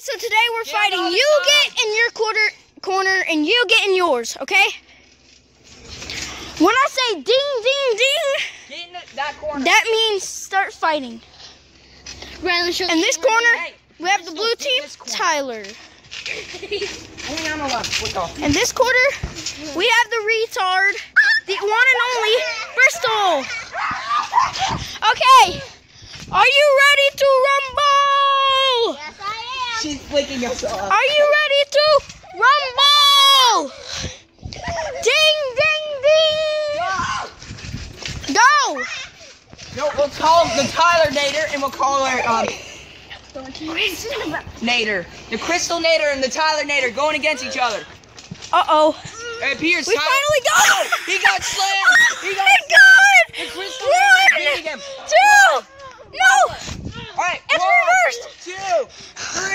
So today we're fighting. You get in your corner and you get in yours, okay? When I say ding, ding, ding, get in that corner. That means start fighting. In this corner, we have the blue team, Tyler. In this quarter, we have the retard, the one and only Bristol. Okay, are you ready to rumble? Yes, I am. She's flicking us off. Are you ready to rumble? Ding, ding, ding. Go. No, we'll call the Tyler Nader and we'll call her Nader. The Crystal Nader and the Tyler Nader going against each other. Uh-oh. It appears We finally got him. He got slammed. He got slammed. The Crystal Nader beating him. 2. No. All right. It's 1, reversed. 2, 3.